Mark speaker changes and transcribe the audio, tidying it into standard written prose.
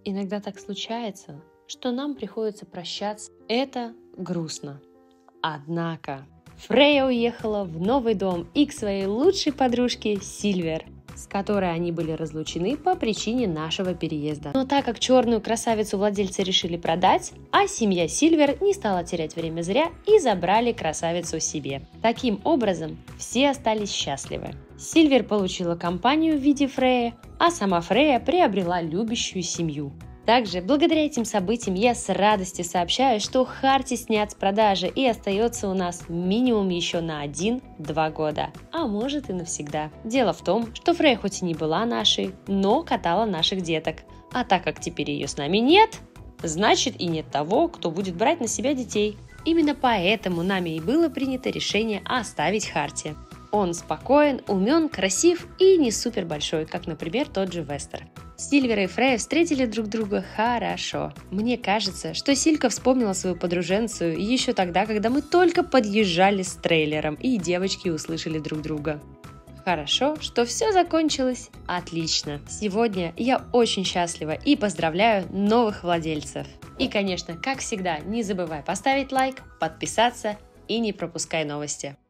Speaker 1: Иногда так случается, что нам приходится прощаться. Это грустно. Однако Фрейя уехала в новый дом и к своей лучшей подружке Сильвер, с которой они были разлучены по причине нашего переезда. Но так как черную красавицу владельцы решили продать, а семья Сильвер не стала терять время зря и забрали красавицу себе. Таким образом, все остались счастливы. Сильвер получила компанию в виде Фрейи, а сама Фрейя приобрела любящую семью. Также, благодаря этим событиям, я с радостью сообщаю, что Харти снят с продажи и остается у нас минимум еще на 1-2 года, а может и навсегда. Дело в том, что Фрейя хоть и не была нашей, но катала наших деток. А так как теперь ее с нами нет, значит и нет того, кто будет брать на себя детей. Именно поэтому нами и было принято решение оставить Харти. Он спокоен, умен, красив и не супер большой, как, например, тот же Вестер. Сильвер и Фрейя встретили друг друга хорошо. Мне кажется, что Силька вспомнила свою подруженцию еще тогда, когда мы только подъезжали с трейлером, и девочки услышали друг друга. Хорошо, что все закончилось отлично. Сегодня я очень счастлива и поздравляю новых владельцев. И, конечно, как всегда, не забывай поставить лайк, подписаться и не пропускай новости.